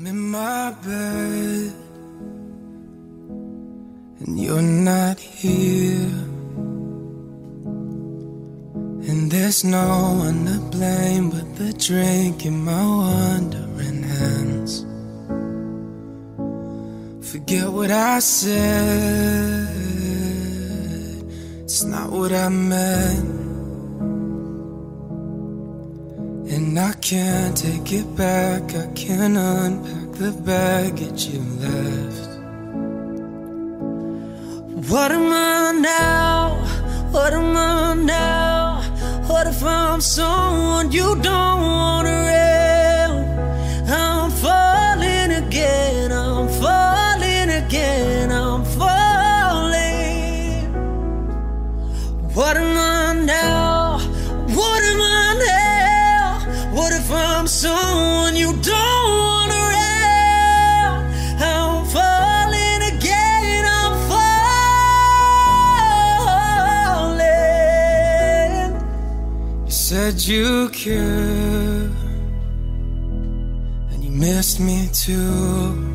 I'm in my bed and you're not here, and there's no one to blame but the drink in my wandering hands. Forget what I said, it's not what I meant, and I can't take it back. I can't unpack the baggage you left. What am I now? What am I now? What if I'm someone you don't want around? I'm falling again, I'm falling again, I'm falling. What am I now? What am I now? What if I'm someone you don't want around? I'm falling again, I'm falling. You said you cared, and you missed me too,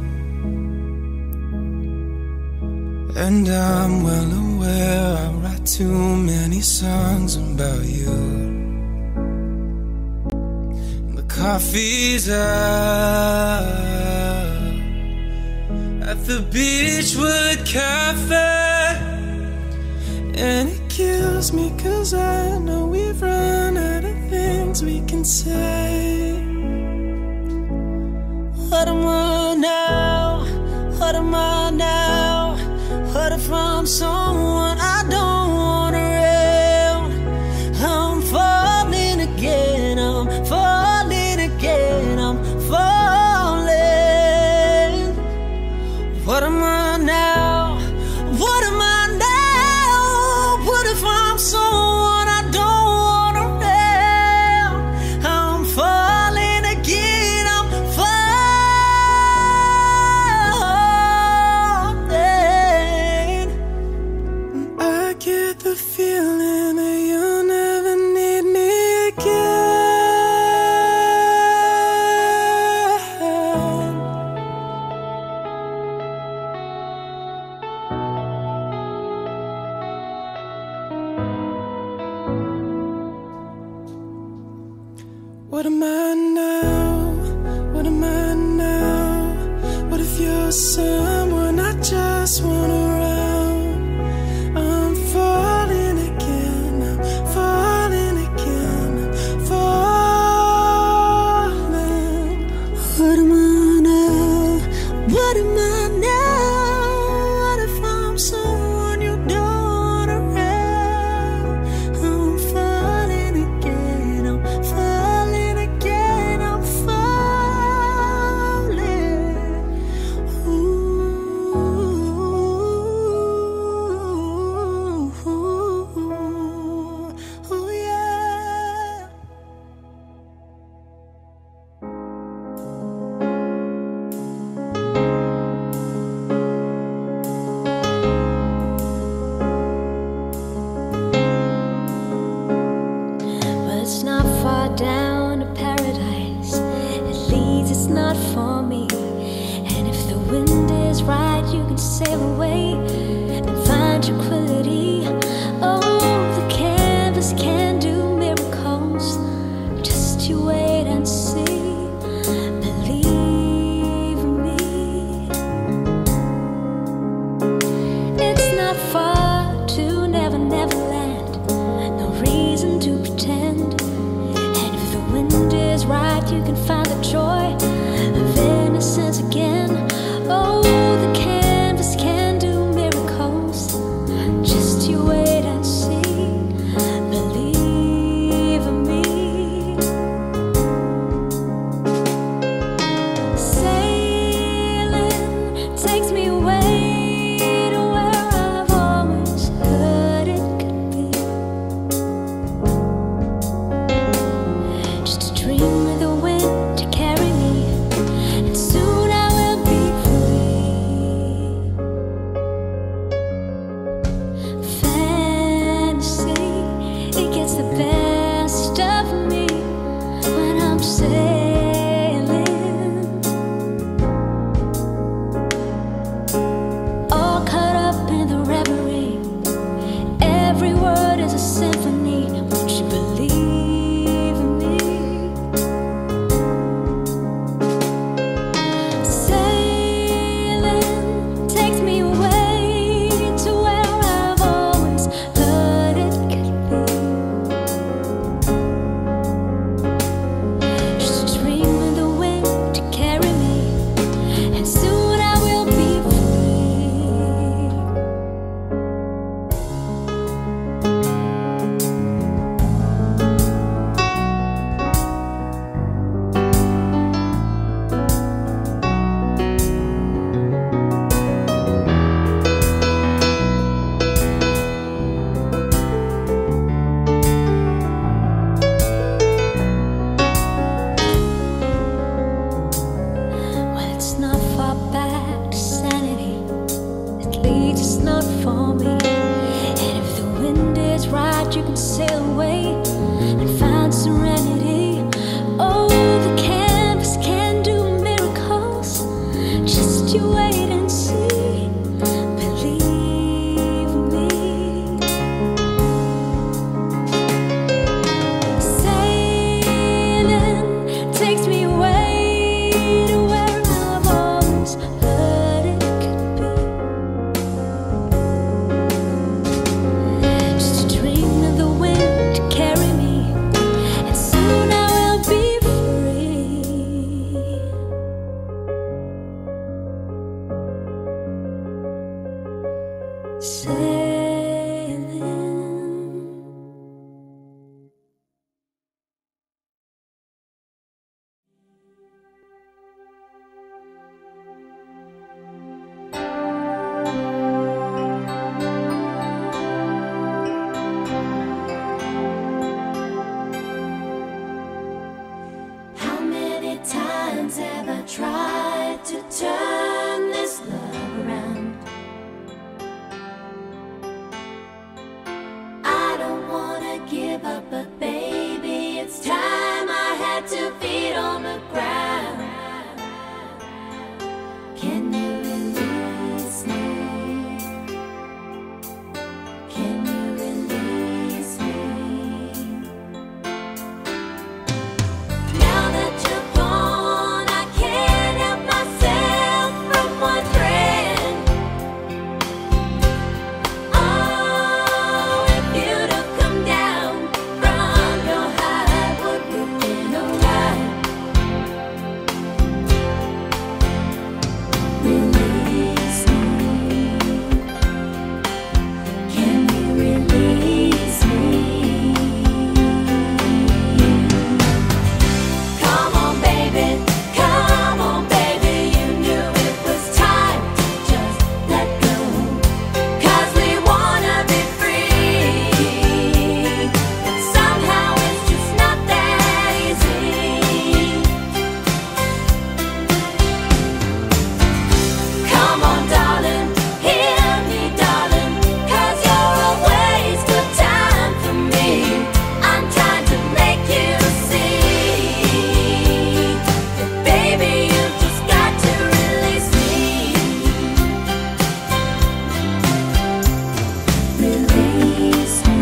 and I'm well aware I write too many songs about you. Coffee's out at the Beachwood Cafe, and it kills me 'cause I know we've run out of things we can say. What am I now? What am I now? What if I'm someone I don't want around? I'm falling again, I'm falling again, I'm falling. What am I now? What am I now? What if I'm someone I don't want around? I'm falling again, I'm falling. I get the feeling that you'll never need me again. What am I now? What am I now? What if you're someone I just want around? I'm falling again, I'm falling again, I'm falling. What am I now? What am I now? What if I'm someone you don't want around? I'm falling again, I'm falling again, I'm falling. Ooh, yeah. But it's not far down to paradise. At least it's not for me. And if the wind is right, you can sail away and find tranquility. Oh, the canvas can do miracles. Just you wait and see. Believe me. It's not far to Never Never Land. No reason to pretend. And if the wind is right, you can find the joy of innocence again. Oh, the canvas can do miracles. Just you wait and see. Believe me. Sailing takes me away to where I've always heard it could be. Just a dream with the wind to carry me. one's ever tried to turn this love around. I don't wanna give up, but baby, it's time I had 2 feet on the ground. Can you release me? Can you release me? Now that you're gone, I can't help myself from wondering, oh, if you'd have come down from your high, would have been alright. Release me. Can you release me? Come on, baby. Come on, baby. You knew it was time to just let go. 'Cause we wanna be free. But somehow it's just not that easy. Come on, darling, hear me, darling, 'cause you're a waste of time for me. I'm trying to make you see that, baby, you've just got to release me. Release me.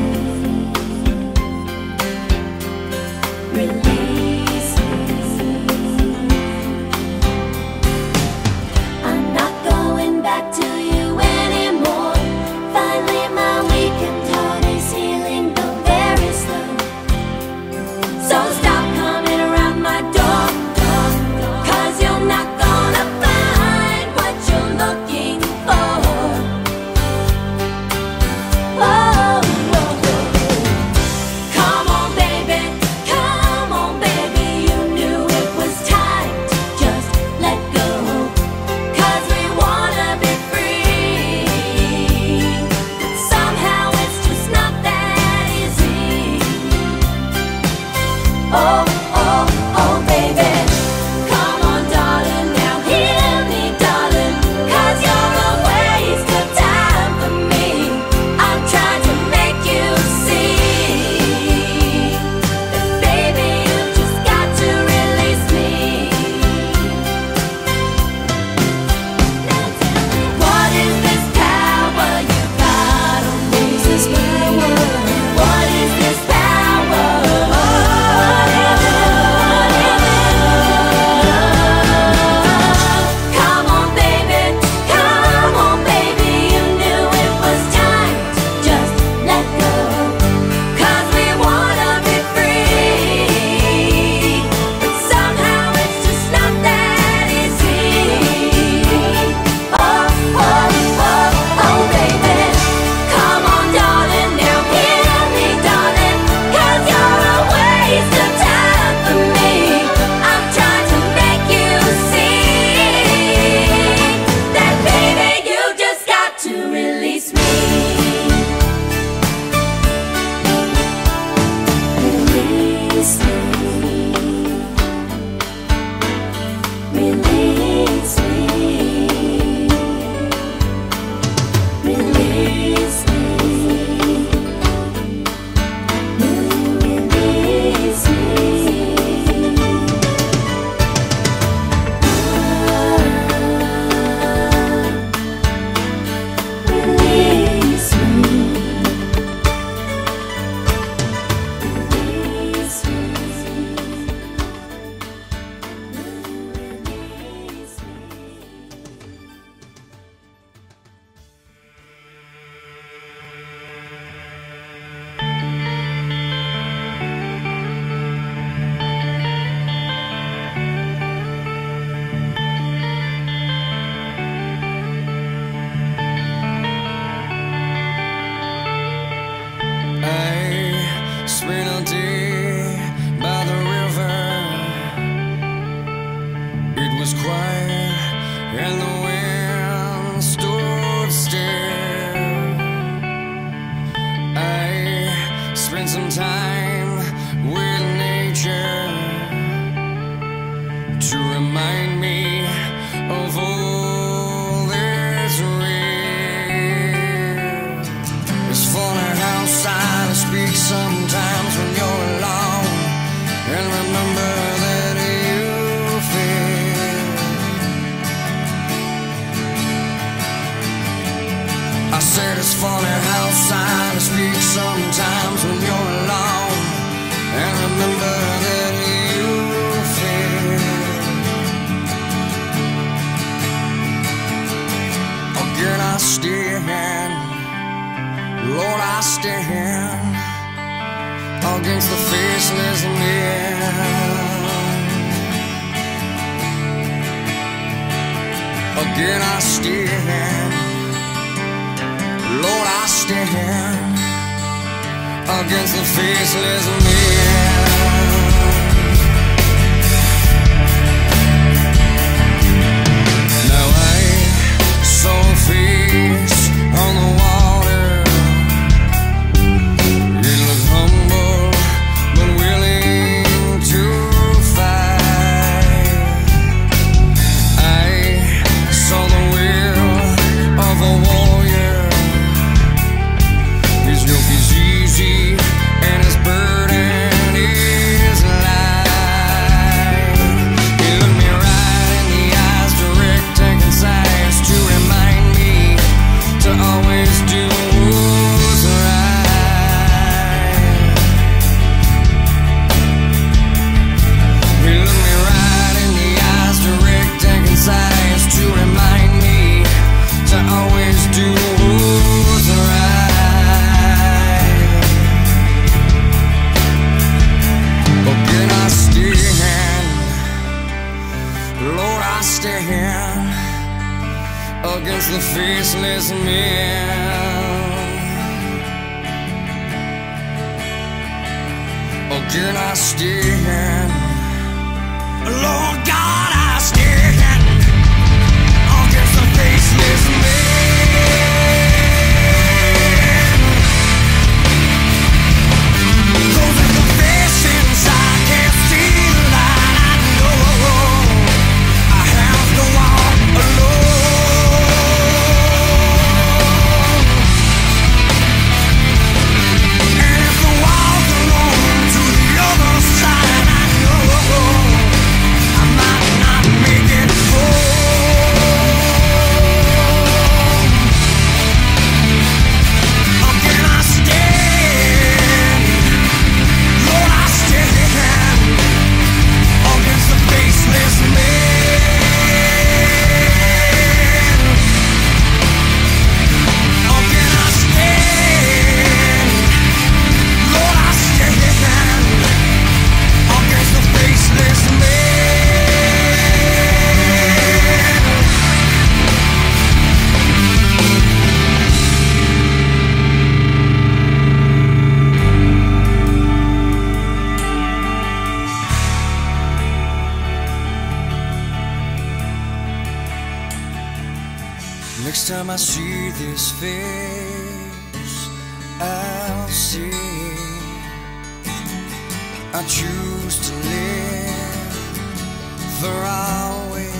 Release me. I'm not going back to you anymore. Finally, my weakened heart is healing, though very slow. So stop coming around my door, 'cause you're not gonna find what you're looking for. Whoa, whoa, whoa. Come on, baby. Come on, baby. You knew it was time to just let go. 'Cause we wanna be free. But somehow it's just not that easy. Oh, oh, oh, baby. Come on, darling, now hear me, darling, 'cause you're a waste of time for me. I'm trying to make you see that, baby, you've just got to release me. Now tell me, what is this power you got on me? What is this power? What is this power? What is it? Come on, baby. Come on, baby. You knew it was time to just let go. 'Cause we wanna be free. But somehow it's just not that easy. Oh, oh, oh, oh, baby. Come on, darling, now hear me, darling, 'cause you're a waste of time for me. I'm trying to make you see that, baby, you just got to release me. Release me. Release me. Release me. Will you release me? Release me. Release me. Release me. I spent a day by the river. It was quiet and the wind stood still. I spent some time with nature. to remind me of all that's real. It's funny how silence speaks sometimes when you're alone, and remember that you feel. I said it's funny how silence speaks sometimes when you're alone, and remember that you feel. Again I stand, Lord, I stand against the faceless men. Again I stand, Lord, I stand against the faceless men. Now I saw a face on the water. It looked humble but willing to fight. I saw the will of a warrior. His yoke is easy and his burden is light. He looked me right in the eyes, direct and concise, to remind me to always do what's right. He looked me right in the eyes, direct and concise, to remind me to always do what's right. Again I stand, Lord, I stand against the faceless men. Again I stand, Lord God, I stand against the faceless men. Those are the faces I can't see the light. I know I have to walk alone. And if the walk alone to the other side, I know I might not make it home. Again I stand, Lord, I stand against the faceless men. Again I stand, Lord, I stand against the faceless men. Next time I see this face, I'll see I choose to live the right way.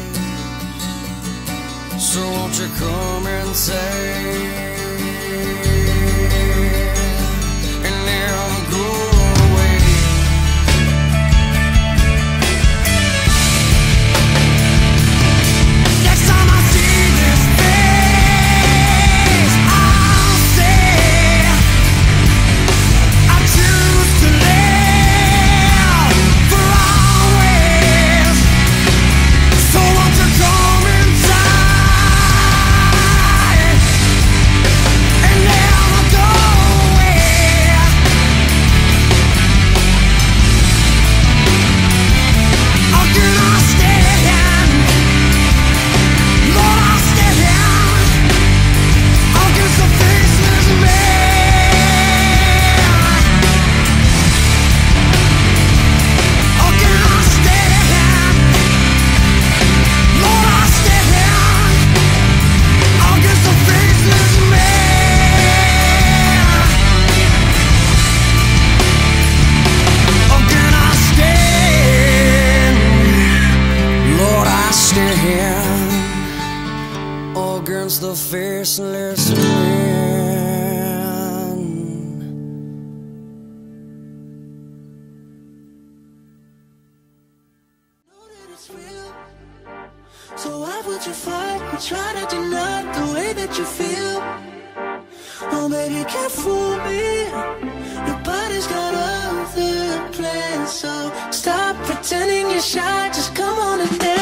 So won't you come and say, and never go away. Next time I see this face, I'll say I choose to live for always. So won't you come inside restless wind. Know that it's real, so why would you fight and try to deny the way that you feel? Oh baby, you can't fool me. Your body's got other plans, so stop pretending you're shy. Just come on and dance.